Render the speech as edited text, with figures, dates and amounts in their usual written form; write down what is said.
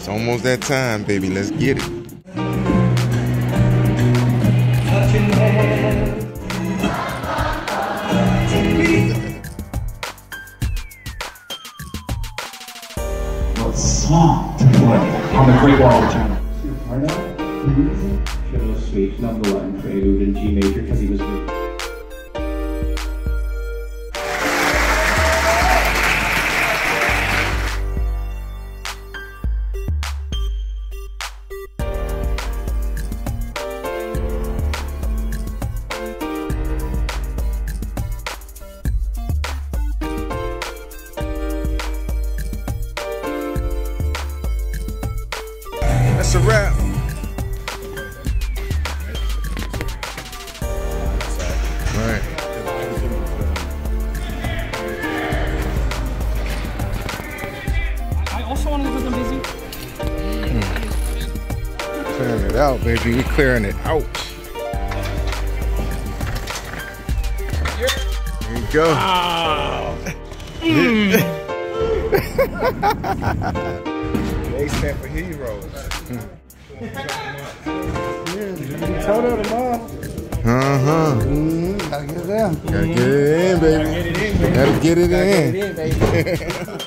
almost that time, baby. Let's get it. What's song to play on the Great Wall channel? Fiddle Suite, number 1, prelude in G major, because he was with. That's a wrap. Right. I also want to live with them busy. Clearing it out, baby. We clearing it out. There you go. Wow. They stand for heroes. Told her tomorrow. Gotta get it in. Gotta get it in, baby. Get it in, baby. Gotta get it in. Get it in, baby.